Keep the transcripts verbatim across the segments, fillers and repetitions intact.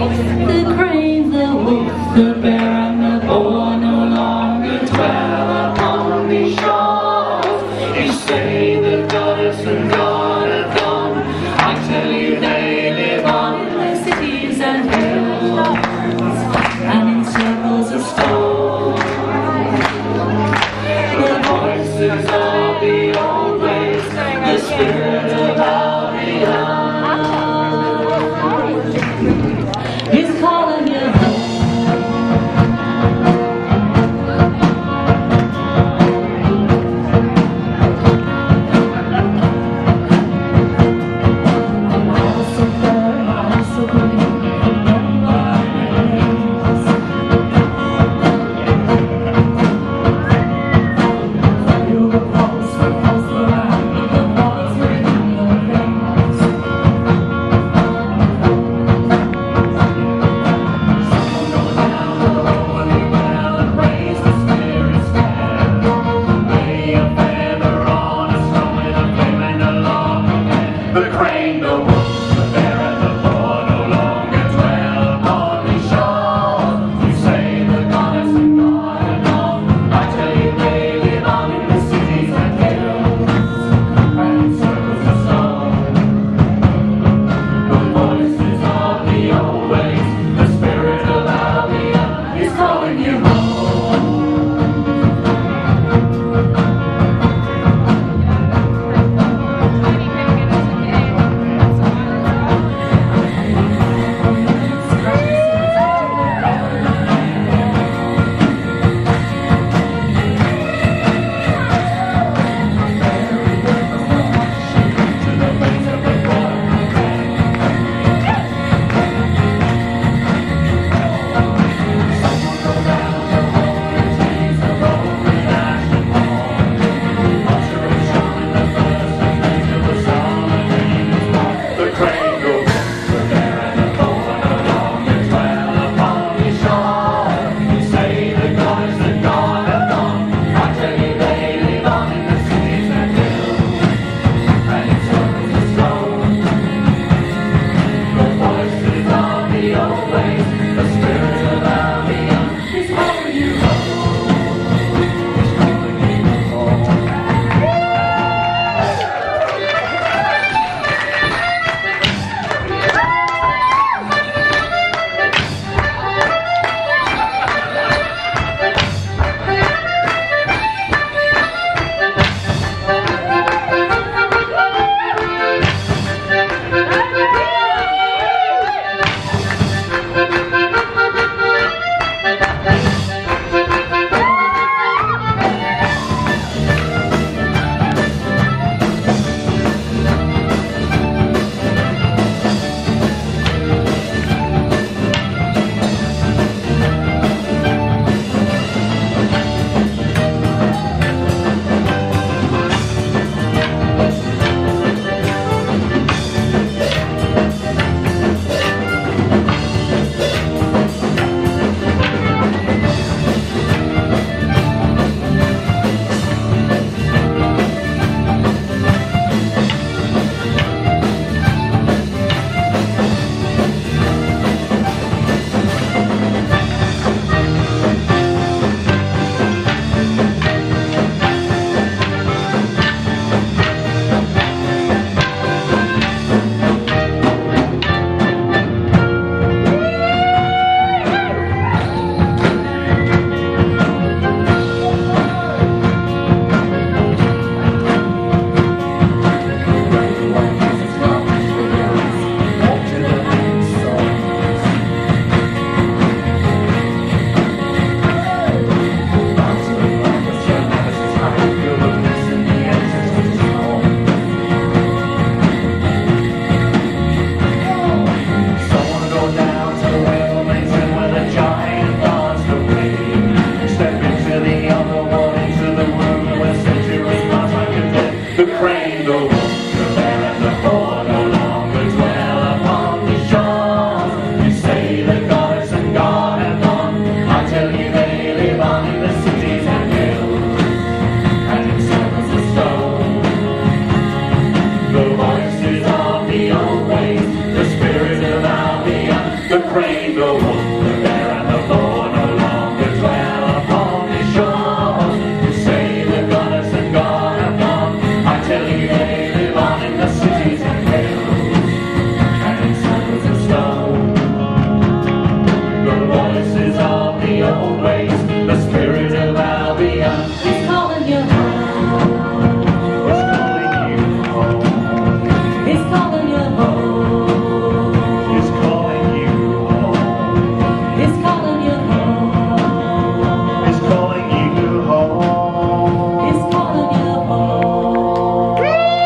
The crane, the wolf, the bear, and the boar no longer dwell upon these shores. You say the goddess and God are gone. I tell you they live on in the cities and hills, and in circles of stone. The voices of the old ways, the spirit of Albion is calling the crane, the wolf, the bear, and the boar no longer dwell upon these shores. You say the goddess and God have gone. I tell you they live on in the cities and hills and in circles of stone. The voices of the old ways, the spirit of Albion is calling you home. It's calling you home. It's calling you home. It's calling you home. It's calling you home. It's calling you home. It's calling you home.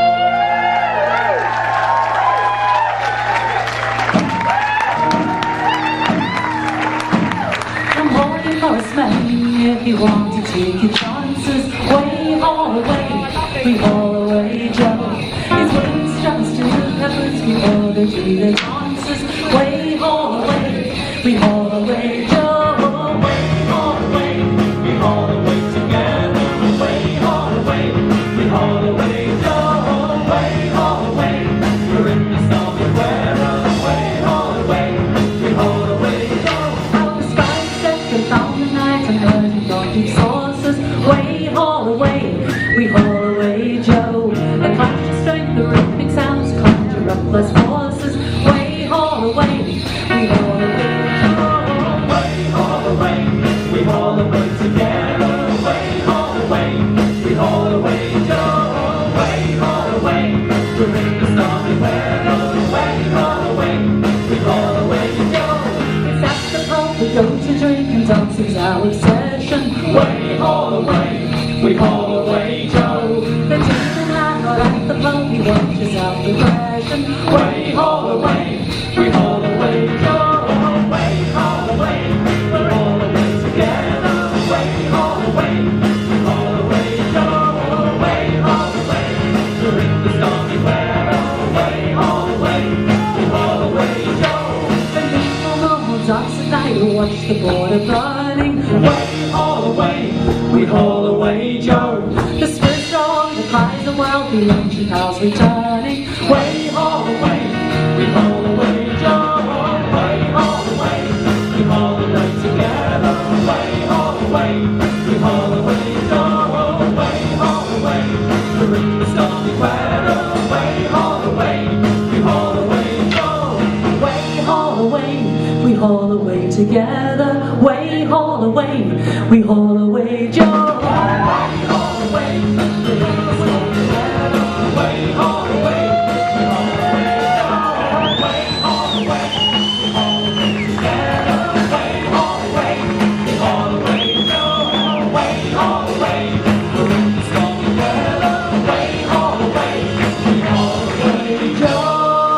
I'm holding for a smack if you want to take your chances. Way all away, we haul away Joe. His wings just to the peppers, we order to the dances. Way all away, we haul away Joe. Way all away, we haul away together. Way all away, we haul away Joe. Way all away, we're in the stormy weather. Way all away, we haul away Joe. Our skies set the down the night and early darting sources. Way all away, we haul away Joe. A clash of strength, the rhythmic sounds conjure up less forces. Way all away, we haul away Joe. Way all away, we haul away together. Way all away, we haul away Joe. Way all away, we're in the stormy weather. Way all away, we haul away Joe. It's at the pub we go to drink and dance is our obsession. Way all away, we haul away Joe. The gentleman got at the pub, he watches out the depression. Way all away, we haul away Joe. Way all away, we're all away together. Way all away, we haul away Joe. Way all away, we're in the stormy weather. Way all away, we haul away Joe. The people normal dogs at night watch the border burning. Way all away, we haul away Joe. The spirit strong, the cries of wild, the ancient house returning. Way all away, we haul away Joe. Way all away, we haul away together. Way all away, we haul away Joe. Way all away, we're in the stormy weather. Way all away, we haul away Joe. Way all away, we haul away together. Way all away, we haul away Joe. Way all away, we're in the stormy weather. Way all away, we haul away Joe. Way all away, we haul away together. Way all away, we haul away Joe. Way all away, we're in the stormy weather. Way all away, we haul away Joe.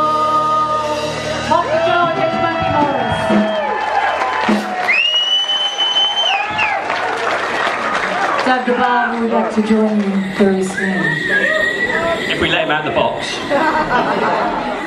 Pop Joe against Matty Morris. Dad the Bar would like to join you very soon. If we let him out the box.